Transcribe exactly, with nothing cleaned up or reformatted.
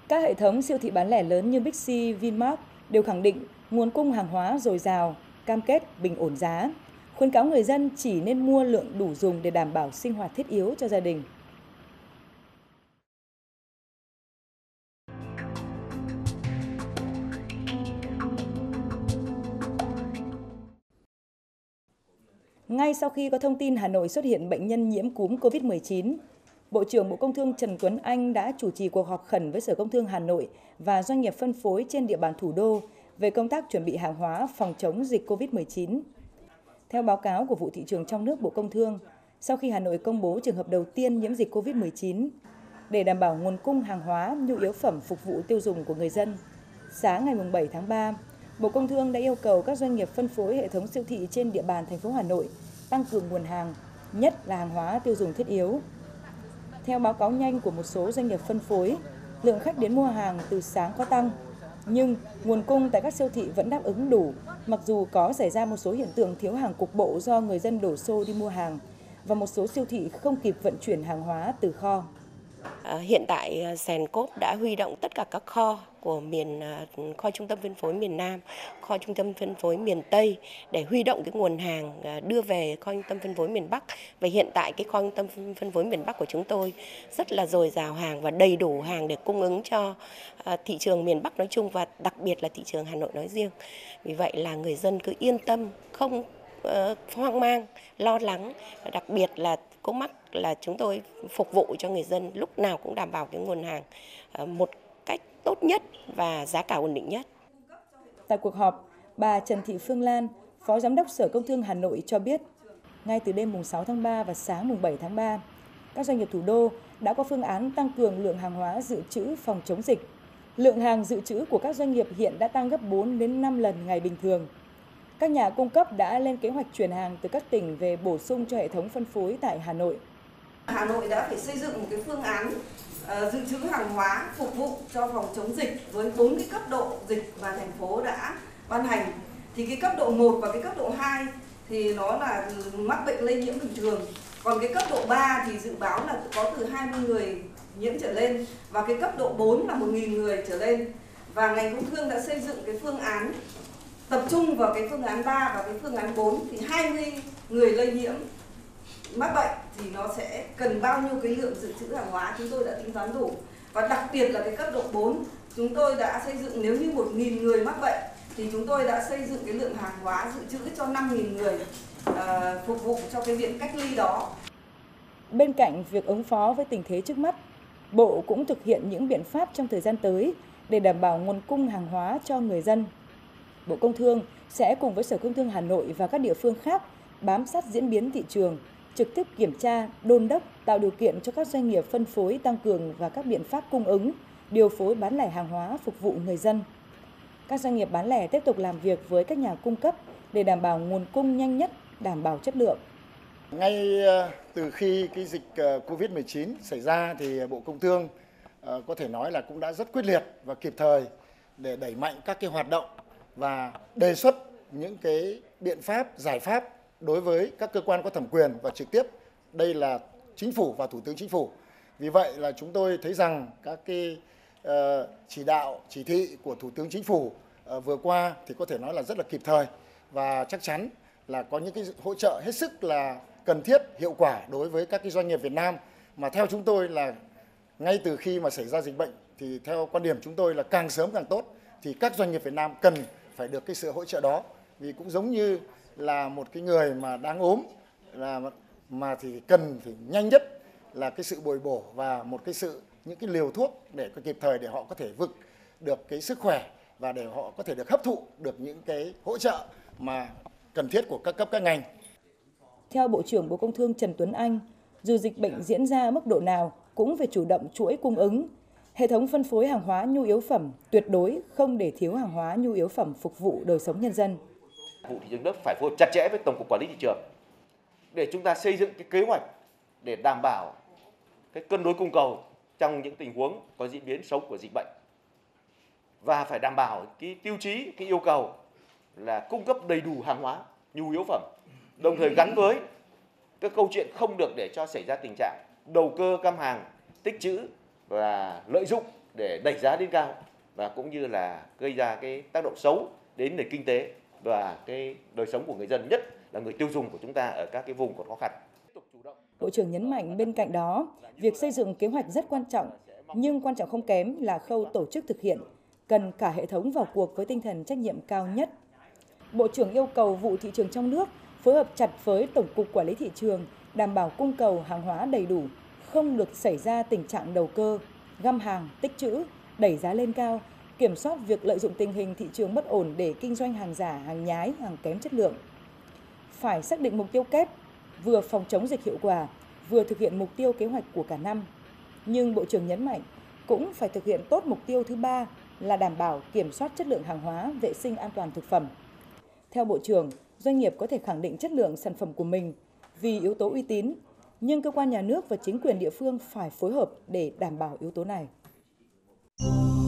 Các hệ thống siêu thị bán lẻ lớn như Bixi, Vinmart đều khẳng định nguồn cung hàng hóa dồi dào, cam kết bình ổn giá, khuyến cáo người dân chỉ nên mua lượng đủ dùng để đảm bảo sinh hoạt thiết yếu cho gia đình. Ngay sau khi có thông tin Hà Nội xuất hiện bệnh nhân nhiễm cúm Covid mười chín, Bộ trưởng Bộ Công Thương Trần Tuấn Anh đã chủ trì cuộc họp khẩn với Sở Công Thương Hà Nội và doanh nghiệp phân phối trên địa bàn thủ đô về công tác chuẩn bị hàng hóa phòng chống dịch Covid mười chín. Theo báo cáo của vụ thị trường trong nước Bộ Công Thương, sau khi Hà Nội công bố trường hợp đầu tiên nhiễm dịch Covid mười chín, để đảm bảo nguồn cung hàng hóa, nhu yếu phẩm phục vụ tiêu dùng của người dân, sáng ngày bảy tháng ba, Bộ Công Thương đã yêu cầu các doanh nghiệp phân phối hệ thống siêu thị trên địa bàn thành phố Hà Nội tăng cường nguồn hàng, nhất là hàng hóa tiêu dùng thiết yếu. Theo báo cáo nhanh của một số doanh nghiệp phân phối, lượng khách đến mua hàng từ sáng có tăng, nhưng nguồn cung tại các siêu thị vẫn đáp ứng đủ, mặc dù có xảy ra một số hiện tượng thiếu hàng cục bộ do người dân đổ xô đi mua hàng và một số siêu thị không kịp vận chuyển hàng hóa từ kho. À, hiện tại Sèncoop đã huy động tất cả các kho của miền kho trung tâm phân phối miền Nam, kho trung tâm phân phối miền Tây để huy động cái nguồn hàng đưa về kho trung tâm phân phối miền Bắc. Và hiện tại cái kho trung tâm phân phối miền Bắc của chúng tôi rất là dồi dào hàng và đầy đủ hàng để cung ứng cho thị trường miền Bắc nói chung và đặc biệt là thị trường Hà Nội nói riêng. Vì vậy là người dân cứ yên tâm, không uh, hoang mang, lo lắng, đặc biệt là cố mắc là chúng tôi phục vụ cho người dân lúc nào cũng đảm bảo cái nguồn hàng một cách tốt nhất và giá cả ổn định nhất. Tại cuộc họp, bà Trần Thị Phương Lan, Phó Giám đốc Sở Công Thương Hà Nội cho biết, ngay từ đêm mùng sáu tháng ba và sáng mùng bảy tháng ba, các doanh nghiệp thủ đô đã có phương án tăng cường lượng hàng hóa dự trữ phòng chống dịch. Lượng hàng dự trữ của các doanh nghiệp hiện đã tăng gấp bốn đến năm lần ngày bình thường. Các nhà cung cấp đã lên kế hoạch chuyển hàng từ các tỉnh về bổ sung cho hệ thống phân phối tại Hà Nội. Hà Nội đã phải xây dựng một cái phương án uh, dự trữ hàng hóa phục vụ cho phòng chống dịch với bốn cái cấp độ dịch mà thành phố đã ban hành. Thì cái cấp độ một và cái cấp độ hai thì nó là mắc bệnh lây nhiễm bình thường. Còn cái cấp độ ba thì dự báo là có từ hai mươi người nhiễm trở lên và cái cấp độ bốn là một nghìn người trở lên. Và ngành công thương đã xây dựng cái phương án tập trung vào cái phương án ba và cái phương án bốn thì hai mươi người lây nhiễm mắc bệnh thì nó sẽ cần bao nhiêu cái lượng dự trữ hàng hóa chúng tôi đã tính toán đủ. Và đặc biệt là cái cấp độ bốn chúng tôi đã xây dựng nếu như một nghìn người mắc bệnh thì chúng tôi đã xây dựng cái lượng hàng hóa dự trữ cho năm nghìn người uh, phục vụ cho cái viện cách ly đó. Bên cạnh việc ứng phó với tình thế trước mắt, Bộ cũng thực hiện những biện pháp trong thời gian tới để đảm bảo nguồn cung hàng hóa cho người dân. Bộ Công Thương sẽ cùng với Sở Công Thương Hà Nội và các địa phương khác bám sát diễn biến thị trường, trực tiếp kiểm tra, đôn đốc, tạo điều kiện cho các doanh nghiệp phân phối tăng cường và các biện pháp cung ứng, điều phối bán lẻ hàng hóa phục vụ người dân. Các doanh nghiệp bán lẻ tiếp tục làm việc với các nhà cung cấp để đảm bảo nguồn cung nhanh nhất, đảm bảo chất lượng. Ngay từ khi cái dịch Covid mười chín xảy ra thì Bộ Công Thương có thể nói là cũng đã rất quyết liệt và kịp thời để đẩy mạnh các cái hoạt động và đề xuất những cái biện pháp, giải pháp đối với các cơ quan có thẩm quyền và trực tiếp, đây là Chính phủ và Thủ tướng Chính phủ. Vì vậy là chúng tôi thấy rằng các cái uh, chỉ đạo, chỉ thị của Thủ tướng Chính phủ uh, vừa qua thì có thể nói là rất là kịp thời và chắc chắn là có những cái hỗ trợ hết sức là cần thiết, hiệu quả đối với các cái doanh nghiệp Việt Nam. Mà theo chúng tôi là ngay từ khi mà xảy ra dịch bệnh thì theo quan điểm chúng tôi là càng sớm càng tốt, thì các doanh nghiệp Việt Nam cần phải được cái sự hỗ trợ đó. Vì cũng giống như là một cái người mà đang ốm là mà thì cần phải nhanh nhất là cái sự bồi bổ và một cái sự những cái liều thuốc để có kịp thời để họ có thể vực được cái sức khỏe và để họ có thể được hấp thụ được những cái hỗ trợ mà cần thiết của các cấp các ngành. Theo Bộ trưởng Bộ Công Thương Trần Tuấn Anh, dù dịch bệnh diễn ra mức độ nào cũng phải chủ động chuỗi cung ứng. Hệ thống phân phối hàng hóa nhu yếu phẩm tuyệt đối không để thiếu hàng hóa nhu yếu phẩm phục vụ đời sống nhân dân. Vụ thị trường nước phải phối hợp chặt chẽ với Tổng cục Quản lý thị trường để chúng ta xây dựng cái kế hoạch để đảm bảo cái cân đối cung cầu trong những tình huống có diễn biến xấu của dịch bệnh, và phải đảm bảo cái tiêu chí, cái yêu cầu là cung cấp đầy đủ hàng hóa nhu yếu phẩm, đồng thời gắn với các câu chuyện không được để cho xảy ra tình trạng đầu cơ găm hàng, tích trữ và lợi dụng để đẩy giá lên cao và cũng như là gây ra cái tác động xấu đến nền kinh tế và cái đời sống của người dân, nhất là người tiêu dùng của chúng ta ở các cái vùng còn khó khăn. Bộ trưởng nhấn mạnh bên cạnh đó, việc xây dựng kế hoạch rất quan trọng, nhưng quan trọng không kém là khâu tổ chức thực hiện, cần cả hệ thống vào cuộc với tinh thần trách nhiệm cao nhất. Bộ trưởng yêu cầu vụ thị trường trong nước phối hợp chặt với Tổng cục Quản lý thị trường, đảm bảo cung cầu hàng hóa đầy đủ, không được xảy ra tình trạng đầu cơ, găm hàng, tích trữ, đẩy giá lên cao, kiểm soát việc lợi dụng tình hình thị trường bất ổn để kinh doanh hàng giả, hàng nhái, hàng kém chất lượng. Phải xác định mục tiêu kép, vừa phòng chống dịch hiệu quả, vừa thực hiện mục tiêu kế hoạch của cả năm. Nhưng Bộ trưởng nhấn mạnh cũng phải thực hiện tốt mục tiêu thứ ba là đảm bảo kiểm soát chất lượng hàng hóa, vệ sinh an toàn thực phẩm. Theo Bộ trưởng, doanh nghiệp có thể khẳng định chất lượng sản phẩm của mình vì yếu tố uy tín, nhưng cơ quan nhà nước và chính quyền địa phương phải phối hợp để đảm bảo yếu tố này.